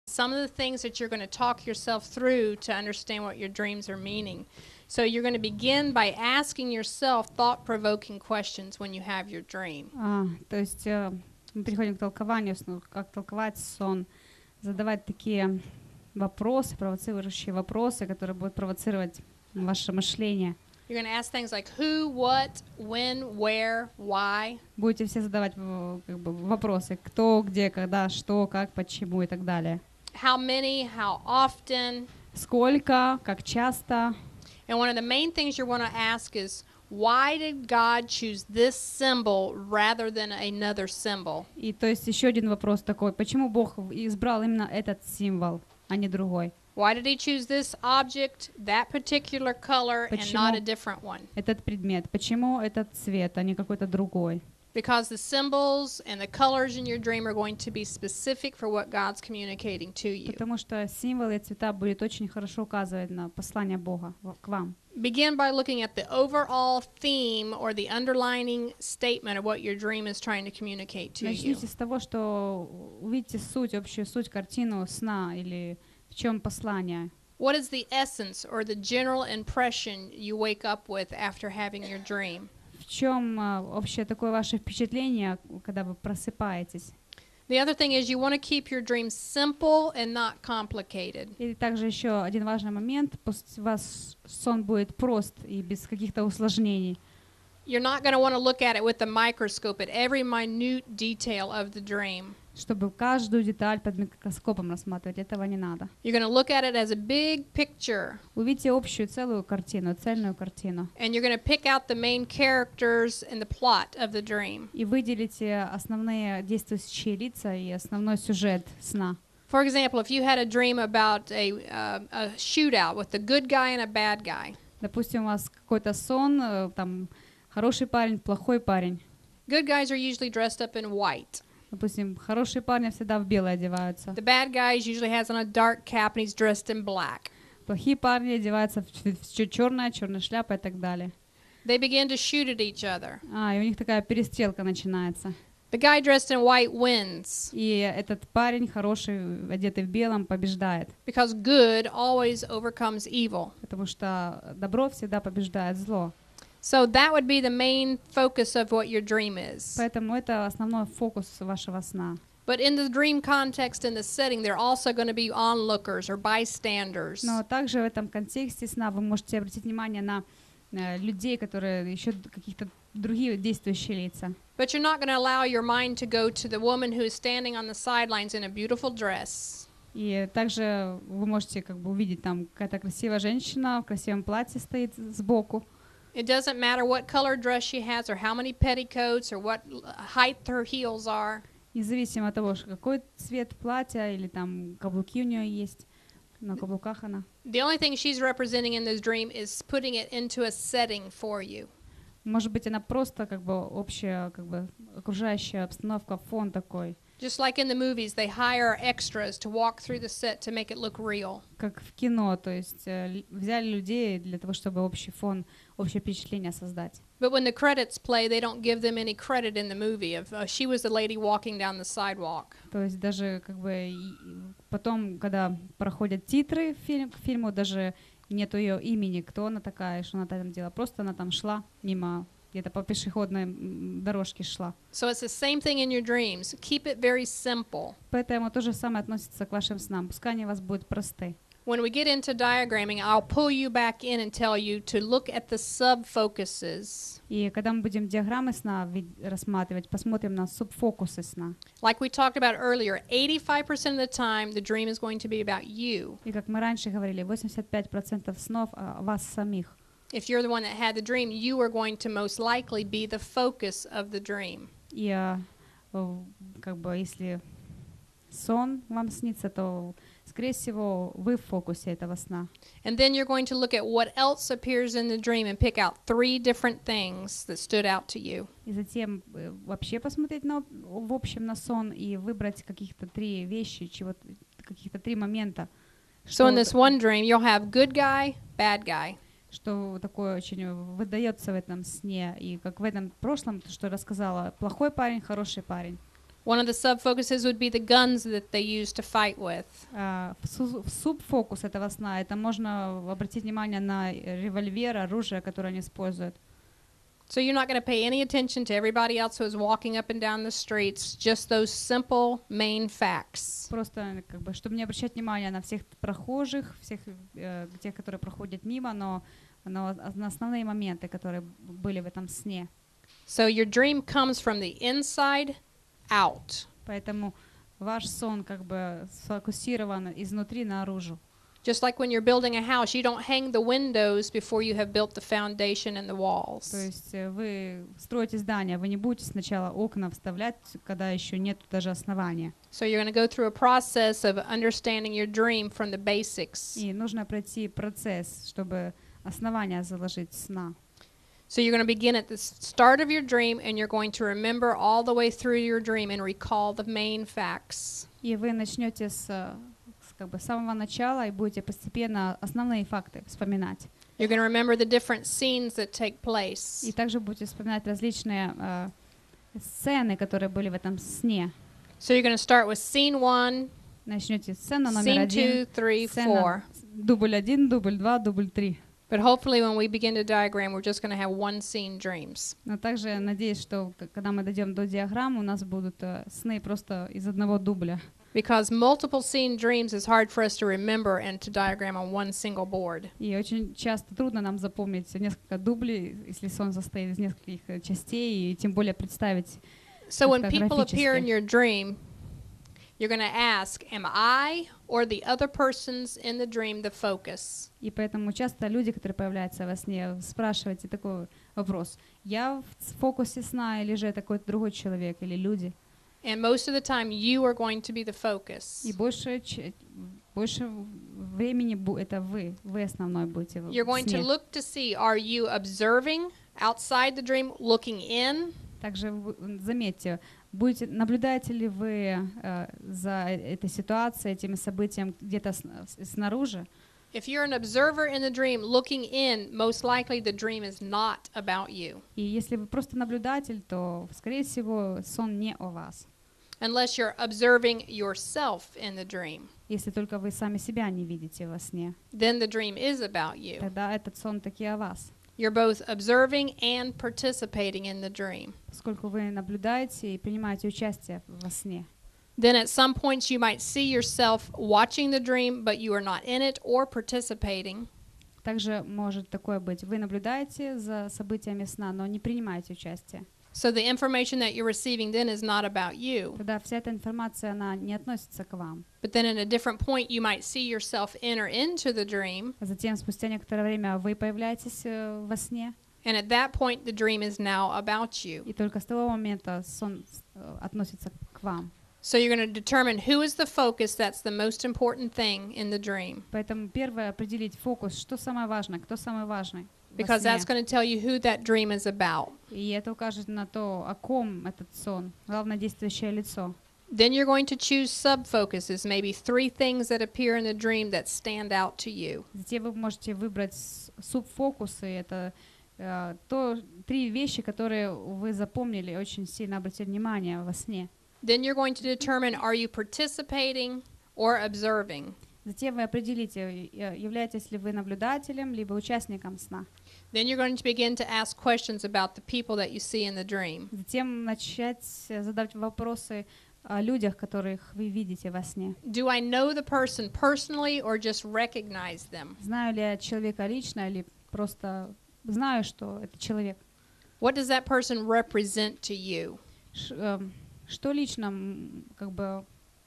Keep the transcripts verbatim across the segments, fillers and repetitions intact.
some of the things that you're going to talk yourself through to understand what your dreams are meaning. So you're going to begin by asking yourself thought-provoking questions when you have your dream. А, то есть э, мы переходим к толкованию, ну, как толковать сон, задавать такие вопросы, провоцирующие вопросы, которые будут провоцировать ваше мышление. You're going to ask things like who, what, when, where, why. Будете все задавать как бы, вопросы: кто, где, когда, что, как, почему и так далее. How many, how often. Сколько, как часто. And one of the main things you want to ask is, why did God choose this symbol rather than another symbol? И то есть еще один вопрос такой: почему Бог избрал именно этот символ, а не другой? Why did he choose this object, that particular color, and not a different one? Этот предмет, почему этот цвет, а не какой-то другой? Because the symbols and the colors in your dream are going to be specific for what God's communicating to you. Потому что символы и цвета будут очень хорошо указывать на послание Бога к вам. Begin by looking at the overall theme or the underlining statement of what your dream is trying to communicate to you. Начните с того, что увидите суть, общую суть, картину сна или в чем послание. What is the essence or the general impression you wake up with after having your dream? В чем общее такое ваше впечатление, когда вы просыпаетесь? The other thing is you want to keep your dreams simple and not complicated. И также еще один важный момент: пусть у вас сон будет прост и без каких-то усложнений. You're not going to want to look at it with a microscope at every minute detail of the dream. Чтобы каждую деталь под микроскопом рассматривать, этого не надо. You're going to look at it as a big picture. Увидите общую целую картину, цельную картину. And you're going to pick out the main characters and the plot of the dream. И выделите основные действующие лица и основной сюжет сна. For example, if you had a dream about a, uh, a shootout with a good guy and a bad guy. Допустим, у вас какой-то сон, там хороший парень, плохой парень. Good guys are usually dressed up in white. Допустим, хорошие парни всегда в белое одеваются. The bad guys usually has on a dark cap and he's dressed in black. Плохие парни одеваются в черное, черная шляпа и так далее. They begin to shoot at each other. А, и у них такая перестрелка начинается. The guy dressed in white wins. И этот парень, хороший, одетый в белом, побеждает. Because good always overcomes evil. Потому что добро всегда побеждает зло. So that would be the main focus of what your dream is. Поэтому это основной фокус вашего сна. But in the dream context, in the setting, there are also going to be onlookers or bystanders. Но также в этом контексте сна вы можете обратить внимание на э, людей, которые еще каких-то другие действующие лица. But you're not going to allow your mind to go to the woman who is standing on the sidelines in a beautiful dress. И также вы можете как бы увидеть там какая-то красивая женщина в красивом платье стоит сбоку. It doesn't matter what color dress she has or how many petticoats or what height her heels are. Независимо от того, какой цвет платья или там каблуки у нее есть, на каблуках она. The only thing she's representing in this dream is putting it into a setting for you. Может быть, она просто как бы общая, как бы окружающая обстановка, фон такой. Just like in the movies, they hire extras to walk through the set to make it look real. Как в кино, то есть э, взяли людей для того, чтобы общий фон, общее впечатление создать. But when the credits play, they don't give them any credit in the movie of uh, she was the lady walking down the sidewalk. То есть даже как бы потом, когда проходят титры фильм, к фильму, даже нету ее имени, кто она такая, что она там делала. Просто она там шла мимо, где-то по пешеходной дорожке шла. So it's the same thing in your dreams. Keep it very simple. Поэтому то же самое относится к вашим снам. Пускай они у вас будут просты. When we get into diagramming, I'll pull you back in and tell you to look at the sub-focuses. И когда мы будем диаграммы сна рассматривать, посмотрим на субфокусы сна. Like we talked about earlier, eighty-five percent of the time, the dream is going to be about you. И как мы раньше говорили, восемьдесят пять процентов снов о вас самих. If you're the one that had the dream, you are going to most likely be the focus of the dream. И как бы если сон вам снится, то скорее всего вы в фокусе этого сна. And then you're going to look at what else appears in the dream and pick out three different things that stood out to you. И затем вообще посмотреть на, в общем на сон и выбрать каких-то три вещи, чего каких-то три момента. So in this one dream, you'll have good guy, bad guy. Что такое очень выдается в этом сне, и как в этом прошлом, что я рассказала, плохой парень, хороший парень. One of the sub-focuses would be the guns that they use to fight with. А, в су- в субфокус этого сна, это можно обратить внимание на револьвер, оружие, которое они используют. So you're not going to pay any attention to everybody else who is walking up and down the streets, just those simple main facts. Просто, как бы, чтобы не обращать внимания на всех прохожих, всех э, тех, которые проходят мимо, но, но на основные моменты, которые были в этом сне. So your dream comes from the inside out. Поэтому ваш сон как бы сфокусирован изнутри наружу. Just like when you're building a house, you don't hang the windows before you have built the foundation and the walls. То есть э, вы строите здание, вы не будете сначала окна вставлять, когда еще нет даже основания. So you're going to go through a process of understanding your dream from the basics. И нужно пройти процесс, чтобы основания заложить сна. So you're going to begin at the start of your dream, and you're going to remember all the way through your dream and recall the main facts. И вы начнете с, с как бы самого начала и будете постепенно основные факты вспоминать. You're going to remember the different scenes that take place. И также будете вспоминать различные э, сцены, которые были в этом сне. So you're going to start with scene one, Начнете сцена номер scene один, two, three, four. сцена дубль один, дубль два, дубль три. But hopefully when we begin to diagram, we're just going to have one scene dreams. Но также надеюсь, что к- когда мы дойдем до диаграммы, у нас будут э, сны просто из одного дубля. Because multiple scene dreams is hard for us to remember and to diagram on one single board. И очень часто трудно нам запомнить несколько дублей, если сон состоит из нескольких э, частей, и тем более представить. So when Как-то people appear in графически. your dream, you're going to ask, am I or the other persons in the dream the focus? И поэтому часто люди, которые появляются во сне, спрашиваете такой вопрос: я в фокусе сна, или же это какой-то другой человек, или люди? And most of the time, you are going to be the focus. И больше, ч- больше времени бу- это вы, вы основной будете в You're going to сне. look to see, are you observing outside the dream, looking in? Также вы- заметьте, будете, наблюдаете ли вы э, за э- этой ситуацией, этими событиями где-то с- с- снаружи? If you're an observer in the dream, looking in, most likely the dream is not about you. И если вы просто наблюдатель, то, скорее всего, сон не о вас. Unless you're observing yourself in the dream. Если только вы сами себя не видите во сне, Then the dream is about you. тогда этот сон таки о вас. You're both observing and participating in the dream. Поскольку вы наблюдаете и принимаете участие во сне. Then at some points you might see yourself watching the dream, but you are not in it or participating. Также может такое быть: вы наблюдаете за событиями сна, но не принимаете участие. So the information that you're receiving then is not about you. Тогда вся эта информация, она не относится к вам. But then at a different point you might see yourself enter into the dream, А затем, спустя некоторое время, вы появляетесь э, во сне, and at that point the dream is now about you. и только с того момента сон э, относится к вам. So you're going to determine who is the focus. That's the most important thing in the dream, Поэтому первое — определить фокус, что самое важное, кто самый важный во because сне. that's going to tell you who that dream is about. И это укажет на то, о ком этот сон, главное действующее лицо. Then you're going to choose sub-focuses, maybe three things that appear in the dream that stand out to you. Затем вы можете выбрать с- субфокусы. Это э, то три вещи, которые вы запомнили, очень сильно обратили внимание во сне. Then you're going to determine, are you participating or observing? Затем вы определите, э, являетесь ли вы наблюдателем, либо участником сна. Then you're going to begin to ask questions about the people that you see in the dream. Затем начать э, задавать вопросы о людях, которых вы видите во сне. Do I know the person personally or just recognize them? Знаю ли я человека лично, или просто знаю, что это человек? What does that person represent to you? Ш- эм, Что лично, м, как бы,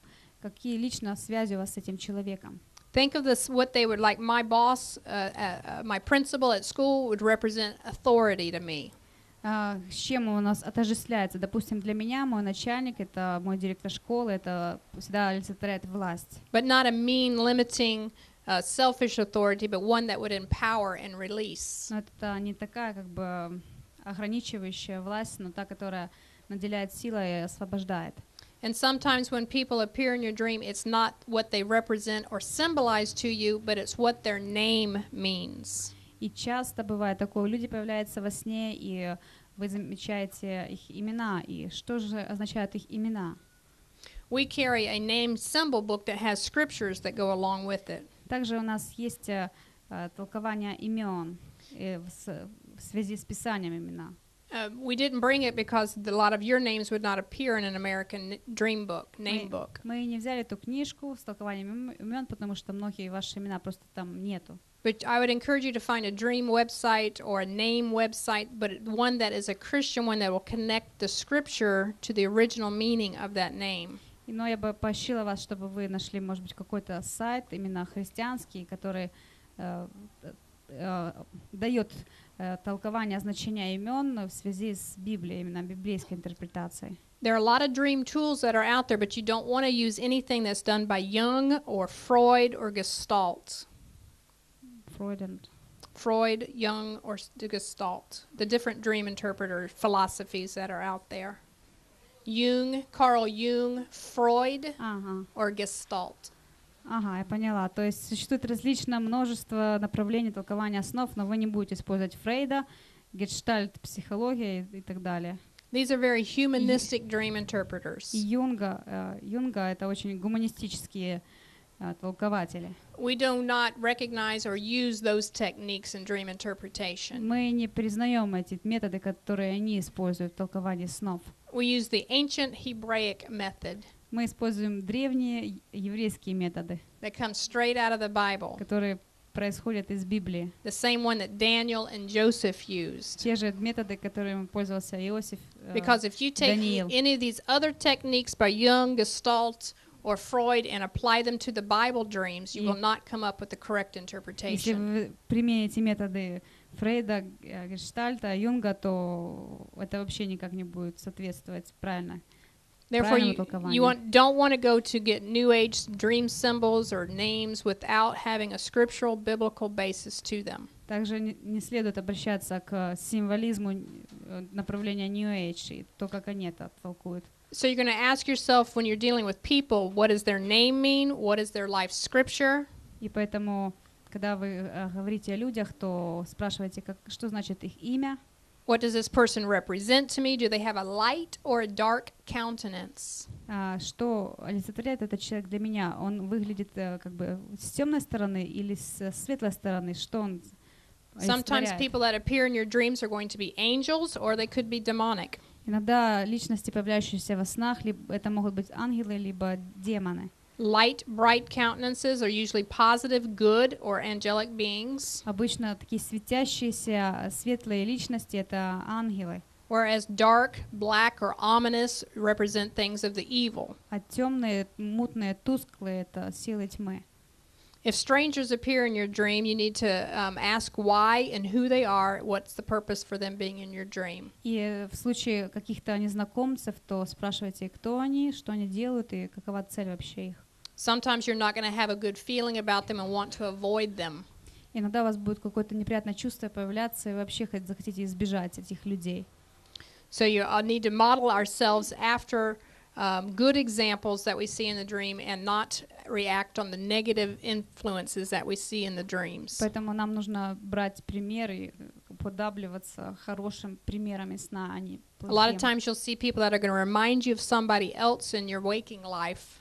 какие лично связи у вас с этим человеком? Think of this, what they would like. My boss, uh, uh, uh, my principal at school would represent authority to me. А, с чем у нас отождествляется? Допустим, для меня мой начальник — это мой директор школы, это всегда олицетворяет власть. But not a mean, limiting, uh, selfish authority, but one that would empower and release. Но это не такая, как бы, ограничивающая власть, но та, которая наделяет силой и освобождает. And sometimes when people appear in your dream, it's not what they represent or symbolize to you, but it's what their name means. И часто бывает такое: люди появляются во сне, и вы замечаете их имена, и что же означают их имена. We carry a name symbol book that has scriptures that go along with it. Также у нас есть uh, uh, толкование имен uh, в, с, в связи с писанием имена. Uh, we didn't bring it because the, a lot of your names would not appear in an American dream book, name мы, book. мы не взяли эту книжку с толкованием имен, потому что многие ваши имена просто там нету. But I would encourage you to find a dream website or a name website, but one that is a Christian one that will connect the scripture to the original meaning of that name. Но я бы поощрила вас, чтобы вы нашли, может быть, какой-то сайт, именно христианский, который э, э, дает э, толкование значения имен в связи с Библией, именно библейской интерпретацией. There are a lot of dream tools that are out there, but you don't want to use anything that's done by Jung or Freud or Gestalt. Freud and Freud, Jung, or Gestalt. The different dream interpreter philosophies that are out there. Jung, Carl Jung, Freud, ага. or Gestalt. Ага, я поняла. То есть существует различное множество направлений толкования основ, но вы не будете использовать Фрейда, гештальт, психология и, и так далее. These are very humanistic dream interpreters. И Юнга, э, Юнга это очень гуманистические э, толкователи. We do not recognize or use those techniques in dream interpretation. Мы не признаем эти методы, которые они используют в толковании снов. We use the ancient Hebraic method Мы используем древние еврейские методы, that comes straight out of the Bible, которые происходят из Библии. the same one that Daniel and Joseph used. Те же методы, которыми пользовался Иосиф, э, Because if you take Daniel. any of these other techniques by Jung, Gestalt, or Freud and apply them to the Bible dreams, you И- will not come up with the correct Если interpretation. вы примените методы Фрейда, э, Гештальта, Юнга, то это вообще никак не будет соответствовать правильно. Therefore, правильному you, толкованию. you want, don't want to go to get New Age dream symbols or names without having a scriptural biblical basis to them. Также не, не следует обращаться к символизму э, направления New Age и то, как они это толкуют. So you're going to ask yourself when you're dealing with people, what does their name mean? What is their life scripture? И поэтому, когда вы э, говорите о людях, то спрашивайте, как, что значит их имя, What does this person represent to me? Do they have a light or a dark countenance? а, что олицетворяет этот человек для меня. Он выглядит э, как бы с темной стороны или с светлой стороны, что он Sometimes олицетворяет. people that appear in your dreams are going to be angels or they could be demonic. Иногда личности, появляющиеся во снах, либо это могут быть ангелы, либо демоны. Light, bright countenances are usually positive, good, or angelic beings, Обычно такие светящиеся, светлые личности — это ангелы, whereas dark, black, or ominous represent things of the evil. а темные, мутные, тусклые — это силы тьмы. If strangers appear in your dream, you need to um, ask why and who they are, what's the purpose for them being in your dream. И в случае каких-то незнакомцев, то спрашивайте, кто они, что они делают и какова цель вообще их. Sometimes you're not going to have a good feeling about them and want to avoid them. Иногда у вас будет какое-то неприятное чувство появляться, и вообще хот- захотите избежать этих людей. So you uh, need to model ourselves after um, good examples that we see in the dream and not react on the negative influences that we see in the dreams. Поэтому нам нужно брать примеры, подабливаться хорошим примерами сна, а не A lot of плохим. times you'll see people that are going to remind you of somebody else in your waking life.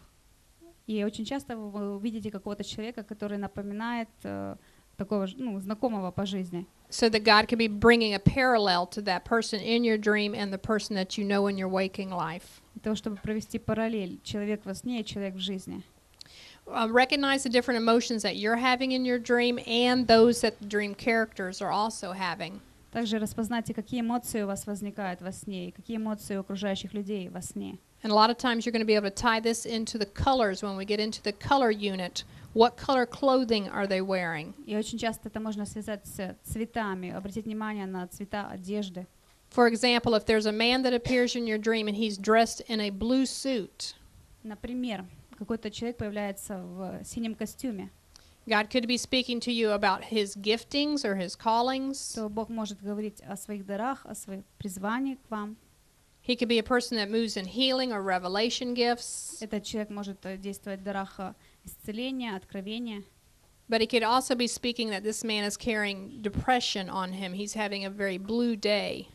И очень часто вы вы увидите какого-то человека, который напоминает э, такого же, ну, знакомого по жизни. So that God could be bringing a parallel to that person in your dream and the person that you know in your waking life. Для того, чтобы провести параллель человек во сне и человек в жизни. Uh, recognize the different emotions that you're having in your dream and those that the dream characters are also having. Также распознайте, какие эмоции у вас возникают во сне и какие эмоции у окружающих людей во сне. And a lot of times you're going to be able to tie this into the colors when we get into the color unit. What color clothing are they wearing? И очень часто это можно связать с цветами, обратить внимание на цвета одежды. For example, if there's a man that appears in your dream and he's dressed in a blue suit, Например, какой-то человек появляется в синем костюме, God could be speaking to you about his giftings or his callings. то Бог может говорить о своих дарах, о своих призваниях к вам. He could be a person that moves in healing or revelation gifts. Этот человек может э, действовать в дарах э, исцеления, откровения. But he could also be speaking that this man is carrying depression on him. He's having a very blue day.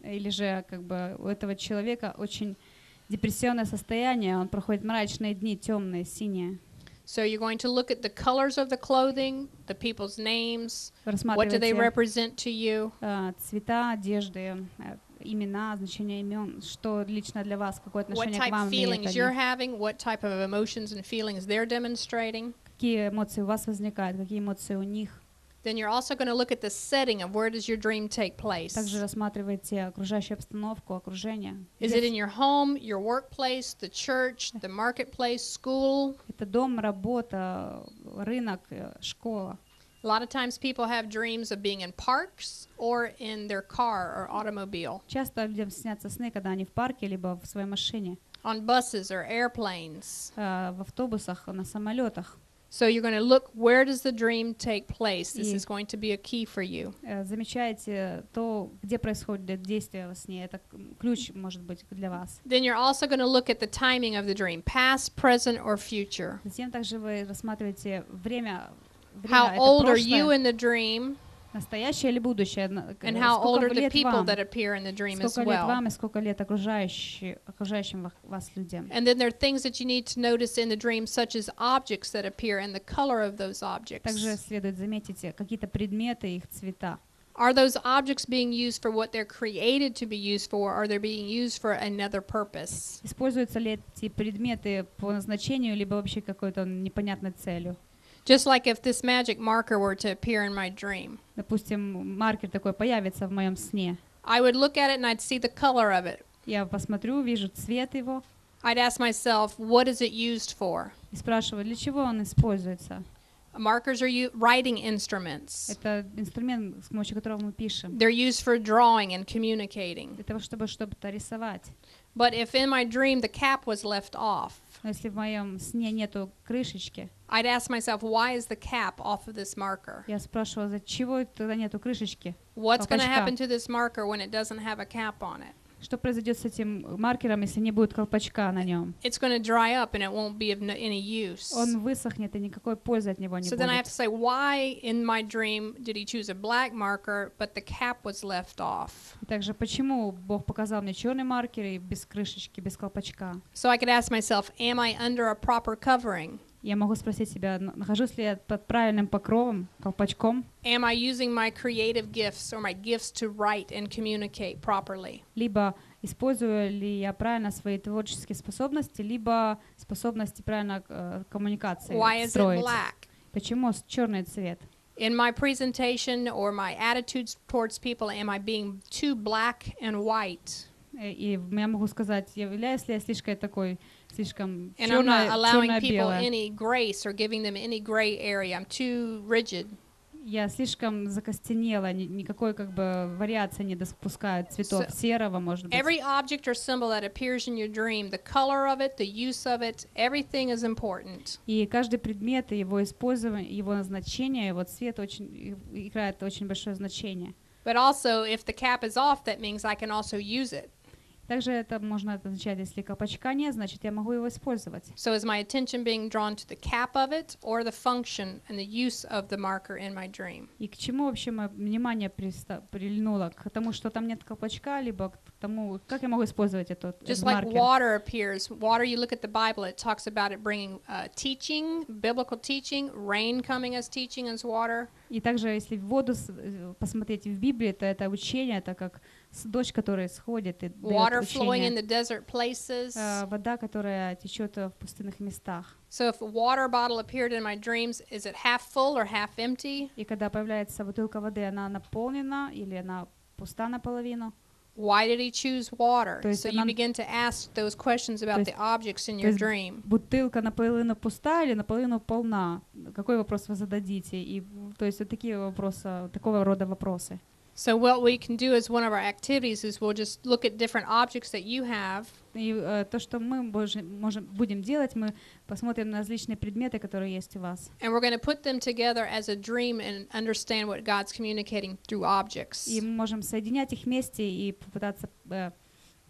или же как бы у этого человека очень депрессионное состояние, он проходит мрачные дни, темные, синие. So you're going to look at the colors of the clothing, the people's names, Вы what do they рассматриваете represent to you, э, цвета одежды, э, имена, значение имен, что лично для вас, какое what отношение к type вам of имеют feelings you're они, having, what type of emotions and feelings they're demonstrating. какие эмоции у вас возникают, какие эмоции у них. Then you're also going to look at the setting of where does your dream take place. Также рассматривайте окружающую обстановку, окружение. Is it in your home, your workplace, the church, the marketplace, school? Это дом, работа, рынок, э, школа. A lot of times people have dreams of being in parks or in their car or automobile, Часто людям снятся сны, когда они в парке, либо в своей машине, on buses or airplanes. э, в автобусах, на самолетах. So you're going to look, where does the dream take place? This И- is going to be a key for you. Э, Замечаете то, где происходит действие во сне. Это к- ключ, может быть, для вас. Then you're also going to look at the timing of the dream, past, present, or future. Затем также вы рассматриваете время, время How это old are you прошлое, in the dream, настоящее или будущее. на- к- and how old Сколько are the лет people вам, that appear in the dream as сколько лет well. вам и сколько лет окружающие- окружающим ва- вас людям. And then there are things that you need to notice in the dream, such as objects that appear and the color of those objects. Также следует заметить э, какие-то предметы, их цвета. Are those objects being used for what they're created to be used for, or they're being used for another purpose? Используются ли эти предметы по назначению, либо вообще какой-то непонятной целью. Just like if this magic marker were to appear in my dream. Допустим, маркер такой появится в моем сне. I would look at it and I'd see the color of it. Я посмотрю, вижу цвет его I'd ask myself, what is it used for? и спрашиваю, для чего он используется. Markers are u- writing instruments. Это инструмент, с помощью которого мы пишем. They're used for drawing and communicating. Для того, чтобы что-то рисовать. But if in my dream the cap was left off, Но если в моем сне нету крышечки, I'd ask myself, why is the cap off of this marker? я спрашиваю, за чего тогда нету крышечки? What's going to Колпачка. happen to this marker when it doesn't have a cap on it? Что произойдет с этим маркером, если не будет колпачка на нем? It's going to dry up and it won't be of no, any use. Он высохнет, и никакой пользы от него не So then I have будет. to say, why in my dream did he choose a black marker, but the cap was left off? И также, почему Бог показал мне черный маркер и без крышечки, без колпачка? So I could ask myself, am I under a proper covering? Я могу спросить себя, н- нахожусь ли я под правильным покровом, колпачком, Am I using my creative gifts or my gifts to write and communicate properly? либо использую ли я правильно свои творческие способности, либо способности правильно э, коммуникации Why is it строить. black? Почему с- черный цвет? In my presentation or my attitudes towards people, am I being too black and white? Э, И я могу сказать, являюсь ли я слишком такой, слишком And I'm not allowing people черно-белая. any grace or giving them any gray area. I'm too rigid. Я слишком закостенела, ни- никакой как бы вариации не допускают цветов, So, серого, может быть. Every object or symbol that appears in your dream, the color of it, the use of it, everything is important. И каждый предмет, и его использование, его назначение, его цвет очень и- играет очень большое значение. But also, if the cap is off, that means I can also use it. Также это можно означать, если колпачка нет, значит, я могу его использовать. So is my attention being drawn to the cap of it or the function and the use of the marker in my dream? И к чему вообще мое внимание приста- прильнуло? К тому, что там нет колпачка, либо к тому, как я могу использовать этот, этот Just like маркер? water appears, water, you look at the Bible, it talks about it bringing uh, teaching, biblical teaching, rain coming as teaching as water. И также, если в воду с- э, посмотреть в Библии, то это учение, это как с- дождь, который сходит и даёт Water flowing in учение. the desert places. Э, Вода, которая течет в пустынных местах. So if a water bottle appeared in my dreams, is it half full or half empty? И когда появляется бутылка воды, она наполнена или она пуста наполовину. Why did he choose water? То есть So you она- begin to ask those questions about есть- the objects in То your есть dream. бутылка наполовину пуста или наполовину полна? Какой вопрос вы зададите? И, то есть вот такие вопросы, такого рода вопросы. So what we can do as one of our activities is we'll just look at different objects that you have, И э, то, что мы можем, можем, будем делать, мы посмотрим на различные предметы, которые есть у вас. and we're going to put them together as a dream and understand what God's communicating through objects. И мы можем соединять их вместе и попытаться э,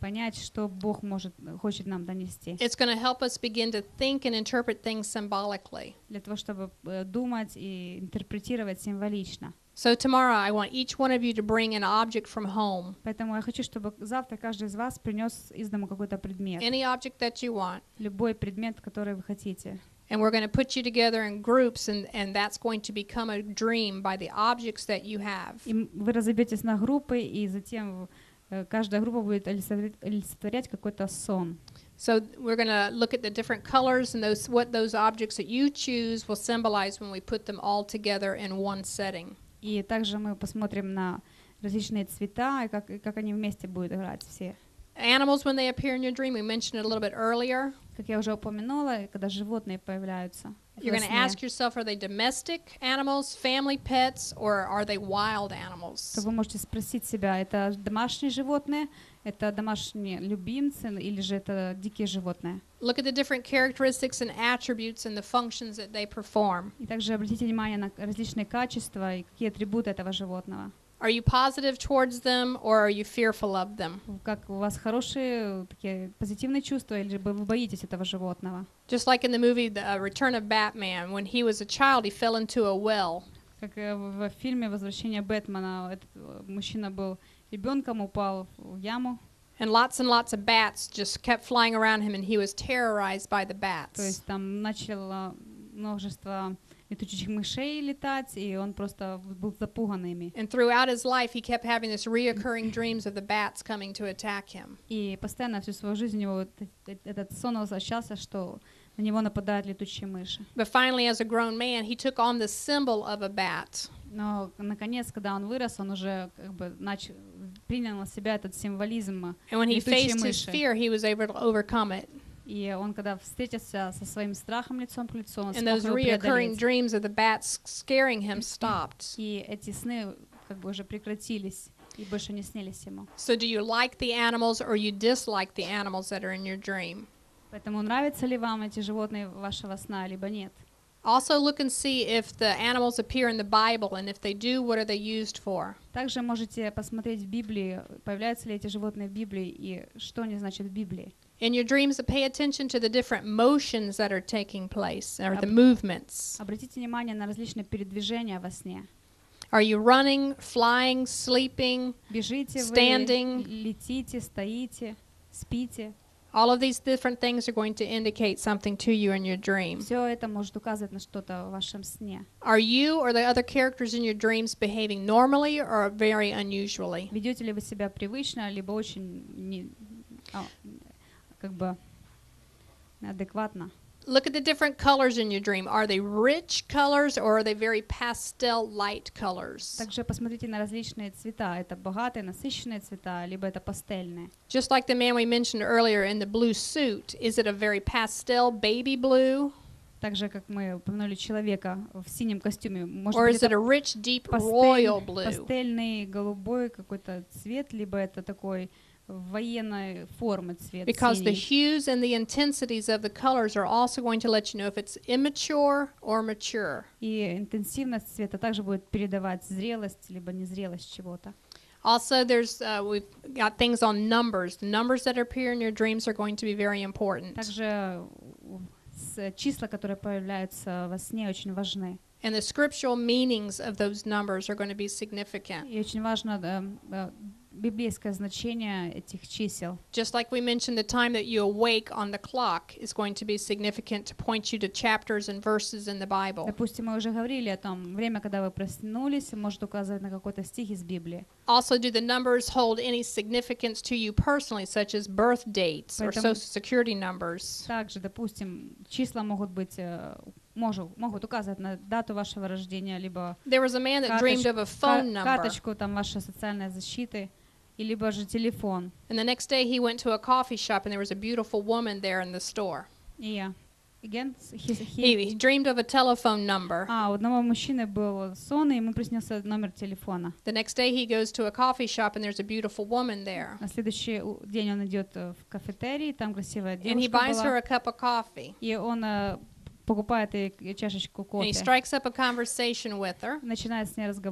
понять, что Бог может, хочет нам донести. It's going to help us begin to think and interpret things symbolically. Для того, чтобы э, думать и интерпретировать символично. So tomorrow I want each one of you to bring an object from home. Поэтому я хочу, чтобы завтра каждый из вас принес из дома какой-то предмет. Any object that you want. Любой предмет, который вы хотите. And we're going to put you together in groups, and, and that's going to become a dream by the objects that you have. И вы разобьетесь на группы, и затем э, каждая группа будет олицетворять, олицетворять какой-то сон. So we're going to look at the different colors and those what those objects that you choose will symbolize when we put them all together in one setting. И также мы посмотрим на различные цвета и как, и как они вместе будут играть все. Animals, when they appear in your dream, we mentioned it a little bit earlier. Как я уже упомянула, когда животные появляются. You're going to ask yourself, are they domestic animals, family pets, or are they wild animals? То вы можете спросить себя, это домашние животные, это домашние любимцы или же это дикие животные. Look at the different characteristics and attributes and the functions that they perform. И также обратите внимание на различные качества и какие атрибуты этого животного. Are you positive towards them, or are you fearful of them? Как у вас хорошие такие позитивные чувства, или же вы боитесь этого животного? Just like in the movie The uh, Return of Batman, when he was a child, he fell into a well. Как в фильме «Возвращение Бэтмена», этот мужчина был ребенком, упал в яму. And lots and lots of bats just kept flying around him, and he was terrorized by the bats. То есть там начало множество летучих мышей летать, и он просто был запуган ими. And throughout his life, he kept having this reoccurring dreams of the bats coming to attack him. И постоянно всю свою жизнь у него вот этот сон возвращался, что на него нападают летучие мыши. But finally, as a grown man, he took on the symbol of a bat. Но наконец, когда он вырос, он уже как бы начал принял на себя этот символизм And when he летучей faced his мыши. fear, he was able to overcome it. И он, когда встретился со своим страхом лицом к лицу, он And смог those его reoccurring преодолеть. dreams of the bats scaring him stopped. И эти сны как бы уже прекратились и больше не снились ему. So do you like the animals or you dislike the animals that are in your dream? Поэтому нравятся ли вам эти животные вашего сна, либо нет? Also look and see if the animals appear in the Bible, and if they do, what are they used for? Также можете посмотреть в Библии, появляются ли эти животные в Библии и что они значат в Библии. In your dreams, pay attention to the different motions that are taking place, or the movements. Обратите внимание на различные передвижения во сне. Are you running, flying, sleeping, Бежите standing? вы, летите, стоите, спите. All of these different things are going to indicate something to you in your dream. Все это может указывать на что-то в вашем сне. Are you or the other characters in your dreams behaving normally or very unusually? Ведете ли вы себя привычно, либо очень не, а, как бы адекватно? Look at the different colors in your dream. Are they rich colors or are they very pastel light colors? Также посмотрите на различные цвета. Это богатые, насыщенные цвета, либо это пастельные. Just like the man we mentioned earlier in the blue suit, is it a very pastel baby blue? Так же, как мы упомянули человека в синем костюме, может Or быть, is it это a rich, deep пастель- royal blue? пастельный голубой какой-то цвет, либо это такой военной формы цвет Because the синий. hues and the intensities of the colors are also going to let you know if it's immature or mature. И интенсивность цвета также будет передавать зрелость, либо незрелость чего-то. Also, there's uh, we've got things on numbers. The numbers that appear in your dreams are going to be very important. Также с- числа, которые появляются во сне, очень важны. And the scriptural meanings of those numbers are going to be significant. И очень важно э, э, библейское значение этих чисел. Just like we mentioned, the time that you awake on the clock is going to be significant to point you to chapters and verses in the Bible. Допустим, мы уже говорили о том, время, когда вы проснулись, может указывать на какой-то стих из Библии. Also, do the numbers hold any significance to you personally, such as birth dates or Поэтому- social security numbers? Также, допустим, числа могут быть, э, можу- могут указывать на дату вашего рождения, либо There was a man that dreamed of a карточ- phone ка- number, карточку там вашей социальной защиты, и либо же телефон. and the next day he went to a coffee shop, and there was a beautiful woman there in the store. И again, he- he- He, he dreamed of a telephone number. а, у одного мужчины был сон, и ему приснился номер телефона. The next day he goes to a coffee shop, and there's a beautiful woman there. На следующий у- день он идет э, в кафетерий, там красивая And he девушка buys her была, a cup of coffee. и он э, покупает ей чашечку And he кофе, strikes up a conversation with her. начинает с ней разговор,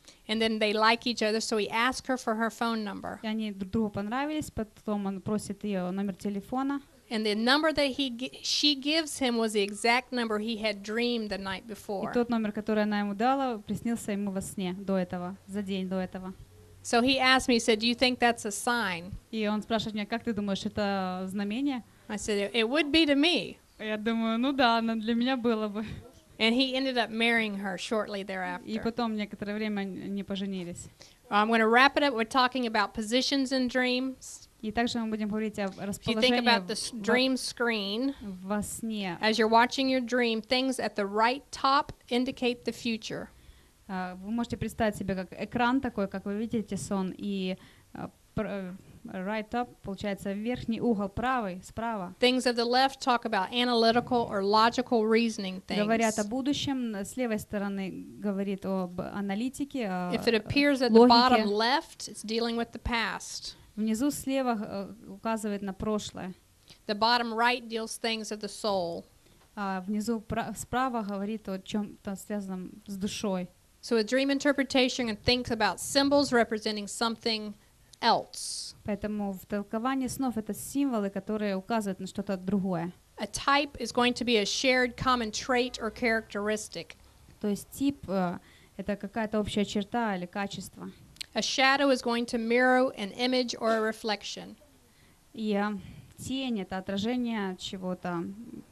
And then they like each other, so he asked her for her phone number. И они друг другу понравились, потом он просит ее номер телефона. And the number that he gi- she gives him was the exact number he had dreamed the night И before. тот номер, который она ему дала, приснился ему во сне до этого, за день до этого. So he asked me, he said, "Do you think that's a sign?" И он спрашивает меня, как ты думаешь, это знамение? I said, "It would be to me." Я думаю, ну да, оно для меня было бы. And he ended up marrying her shortly И thereafter. потом некоторое время не поженились. I'm going to wrap it up. We're talking about positions in dreams. И также мы будем говорить о If you think расположении about the s- во- dream screen, во сне. as you're watching your dream, things at the right top indicate the future. А, Вы можете представить себе как экран такой, как вы видите сон, и а, пр- э, right up, получается, верхний угол правый, справа. Things of the left talk about analytical or logical reasoning Говорят о things. будущем, с левой стороны говорит об аналитике, о If it appears at the bottom логике. left, it's dealing with the past. Внизу слева э, указывает на прошлое, The bottom right deals things of the soul. а внизу пра- справа говорит о чем-то связанном с душой. So a dream interpretation and thinks about symbols representing something else. Поэтому в толковании снов это символы, которые указывают на что-то другое. A type is going to be a shared common trait or characteristic. То есть тип э, это какая-то общая черта или качество. A shadow is going to mirror an image or a reflection. И э, тень это отражение чего-то.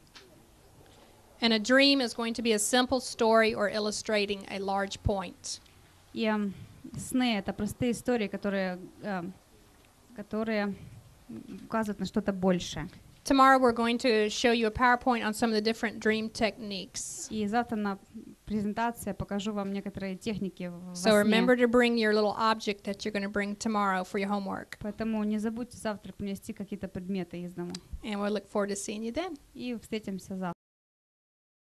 And a dream is going to be a simple story or illustrating a large point. И э, сны это простые истории, которые, э, которые указывают на что-то большее. Tomorrow we're going to show you a PowerPoint on some of the different dream techniques. И завтра на презентации я покажу вам некоторые техники во So сне. remember to bring your little object that you're going to bring tomorrow for your homework. Поэтому не забудьте завтра принести какие-то предметы из дома. And we look forward to seeing you then. И встретимся завтра.